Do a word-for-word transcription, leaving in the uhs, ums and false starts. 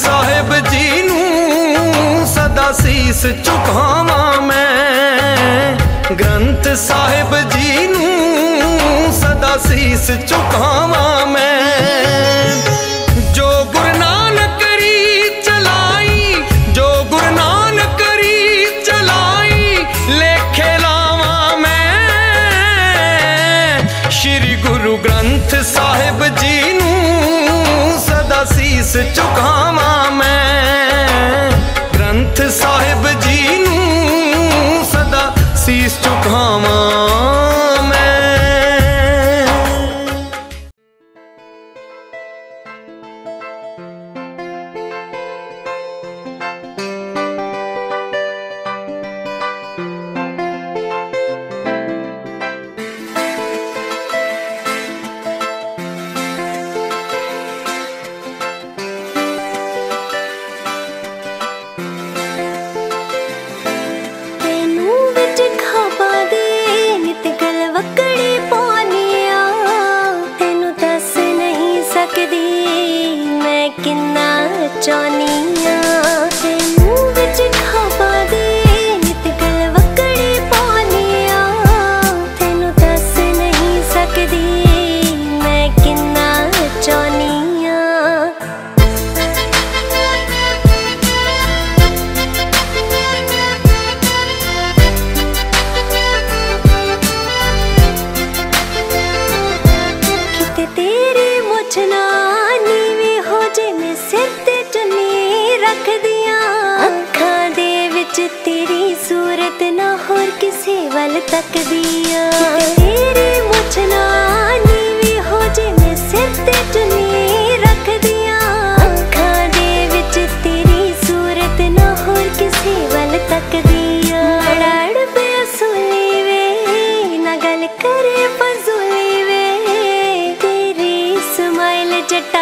साहिब जी नूं सदा सीस झुकावां मैं, ग्रंथ साहिब जी नूं सदा सीस झुकावां मैं। जो गुरु नानक री चलाई, जो गुरु नानक री चलाई, लेखे लावां मैं। श्री गुरु ग्रंथ साहिब जी नूं सदा सीस झुकावां मैं, ग्रंथ साहिब जी नूं सदा सीस झुकावां मैं। तक दिया तेरी मुझ ना नीवी हो जे मैं सिर ते चुनी रख दिया, अखां दे विच तेरी सूरत ना होर किसी वल तक दिया। लड़ पे असुली वे ना गल करे फजूली वे, तेरी स्माइल जटा